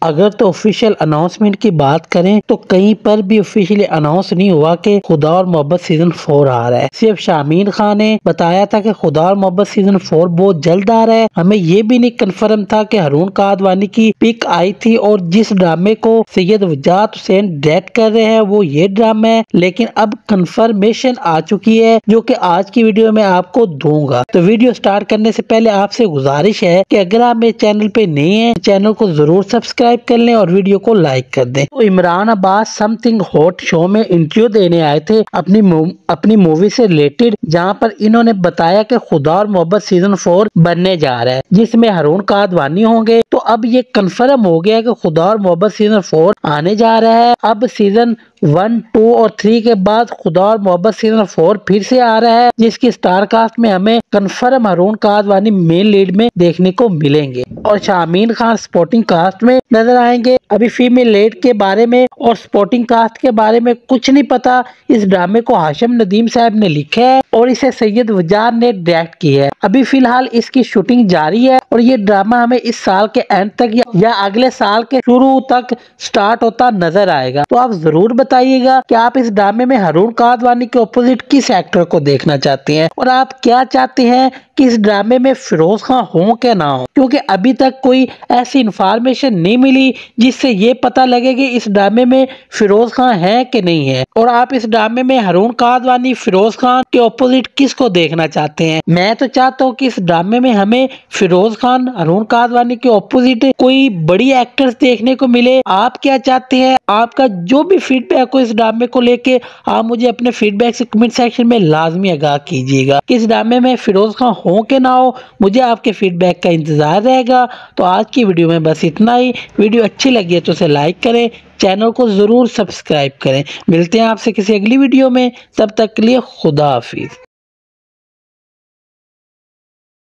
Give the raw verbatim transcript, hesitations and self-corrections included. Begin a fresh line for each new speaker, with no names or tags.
अगर तो official announcement की बात करें तो कहीं पर भी ऑफिशियली अनाउंस नहीं हुआ कि खुदा और मोहब्बत सीजन फोर आ रहा है। सिर्फ शामीन खान ने बताया था कि खुदा और मोहब्बत सीजन फोर बहुत जल्द आ रहा है। हमें ये भी नहीं कंफर्म था कि हारून कादवानी की पिक आई थी और जिस ड्रामे को सैयद वजात हुसैन डायरेक्ट कर रहे हैं वो ये ड्रामा है, लेकिन अब कंफर्मेशन आ चुकी है जो कि आज की वीडियो में आपको दूंगा। तो वीडियो स्टार्ट करने से पहले आपसे गुजारिश है कि अगर आप मेरे चैनल पे नए हैं चैनल को जरूर सब्सक्राइब कर लें और वीडियो को लाइक कर दें। तो Imran Abbas something hot show में इंटरव्यू देने आए थे अपनी अपनी मूवी से रिलेटेड, जहां पर इन्होंने बताया कि खुदा और मोहब्बत सीजन फोर बनने जा रहा है जिसमें हारून कादवानी होंगे। तो अब ये कंफर्म हो गया कि खुदा और मोहब्बत सीजन फोर आने जा रहा है। अब सीजन वन टू और थ्री के बाद खुदा और मोहब्बत सीजन फोर फिर से आ रहा है जिसकी स्टार कास्ट में हमें confirm Haroon Kadwani main lead में देखने को मिलेंगे और शामीन खान सपोर्टिंग कास्ट में नजर आएंगे। अभी फीमेल लीड के बारे में और सपोर्टिंग कास्ट के बारे में कुछ नहीं पता। इस ड्रामे को हाशिम नदीम साहब ने लिखा है और इसे सैयद वजार ने डायरेक्ट किया है। अभी फिलहाल इसकी शूटिंग जारी है और ये ड्रामा हमें इस साल के एंड तक या, या अगले साल के शुरू तक स्टार्ट होता नजर आएगा। तो आप जरूर बताइएगा कि आप इस ड्रामे में हारून कादवानी के ऑपोजिट किस एक्टर को देखना चाहते हैं और आप क्या चाहते हैं कि इस ड्रामे में फिरोज खान हो क्या ना हो, क्योंकि अभी तक कोई ऐसी इंफॉर्मेशन नहीं मिली जिससे ये पता लगे कि इस ड्रामे में फिरोज खान है कि नहीं है। और आप इस ड्रामे में हारून कादवानी फिरोज खान के ऑपोजिट किसको देखना चाहते हैं? मैं तो चाहता हूँ कि इस ड्रामे में हमें फिरोज खान हारून कादवानी के ऑपोजिट कोई बड़ी एक्टर्स देखने को मिले। आप क्या चाहते हैं? आपका जो भी फीडबैक हो इस ड्रामे को लेके आप मुझे अपने फीडबैक से कमेंट सेक्शन में लाजमी आगाह कीजिएगा कि इस ड्रामे में फिरोज खान हो के ना हो। मुझे आपके फीडबैक का इंतजार रहेगा। तो आज की वीडियो में बस इतना ही। वीडियो अच्छी लगी है तो उसे लाइक करें, चैनल को जरूर सब्सक्राइब करें। मिलते हैं आपसे किसी अगली वीडियो में, तब तक के लिए खुदा हाफिज।